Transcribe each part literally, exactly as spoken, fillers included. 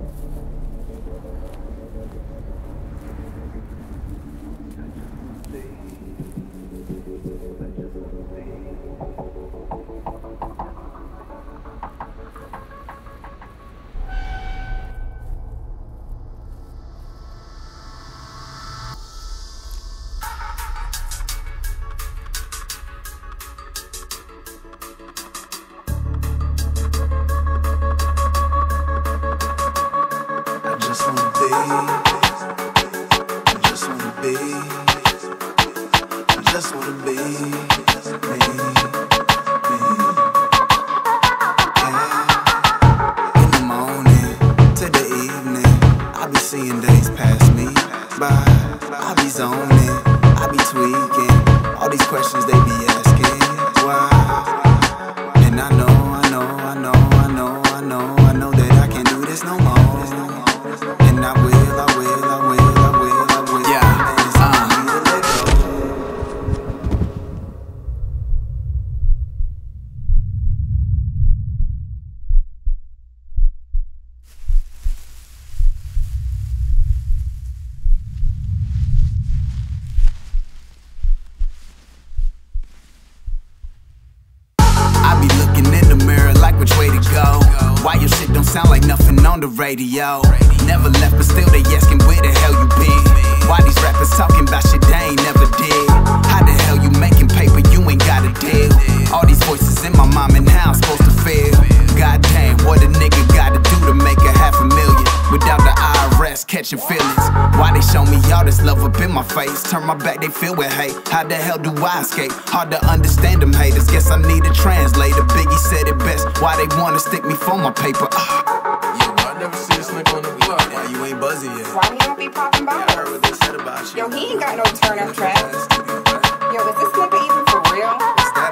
Sound like nothing on the radio. Never left, but still they asking where the hell you been. Why these rappers talking about shit they ain't never did? How the hell you making paper you ain't got a deal? All these voices in my mind and how I'm supposed to feel. Goddamn, what a nigga gotta do to make a half a million without the I R S catching feelings? Why they show me all this love up in my face? Turn my back, they filled with hate. How the hell do I escape? Hard to understand them haters. Guess I need a translator. Biggie said it best. Why they wanna stick me for my paper? Uh. Never see this nigga on the block. Why you ain't buzzing yet? Why he don't be popping bottles? Yeah, I heard what they said about you. Yo, he ain't got no turn up track. Yo, is this nigga even for real? What's that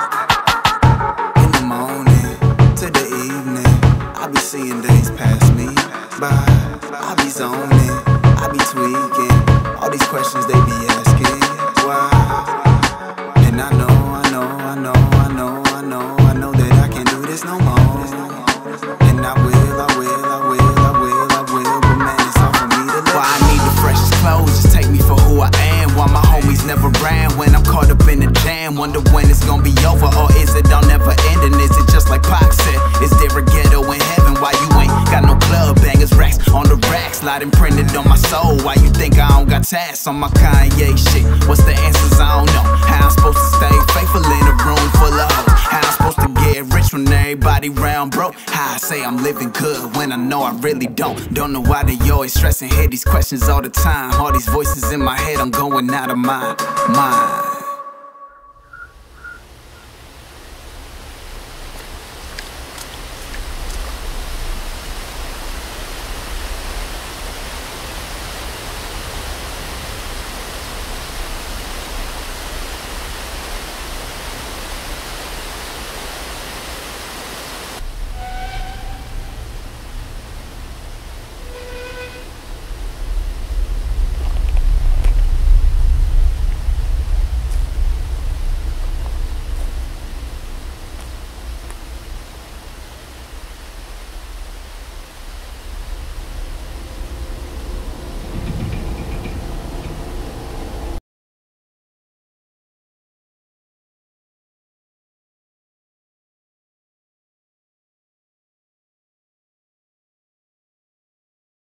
about? In the morning to the evening, I be seeing days pass me by. I be zoning, I be tweaking. All these questions they be asking, why? And I know, I know, I know, I know, I know, I know that I can't do this no more. And I will, I will, I will, I will, I will, but man, it's all for me to live. Why I need the freshest clothes, just take me for who I am. Why my homies never ran when I'm caught up in the jam. Wonder when it's gonna be over, or is it all never ending? Is it just like Pac said, is there a ghetto in heaven? Why you ain't got no club bangers, racks on the rack, sliding printed on my soul? Why you think I don't got tats on my Kanye shit? What's the answers? I don't know. How I'm supposed to stay faithful in a room full of hoes? How I'm supposed to get rich when everybody round broke? How I say I'm living good when I know I really don't. Don't know why they always stressing, hear these questions all the time. All these voices in my head, I'm going out of my mind.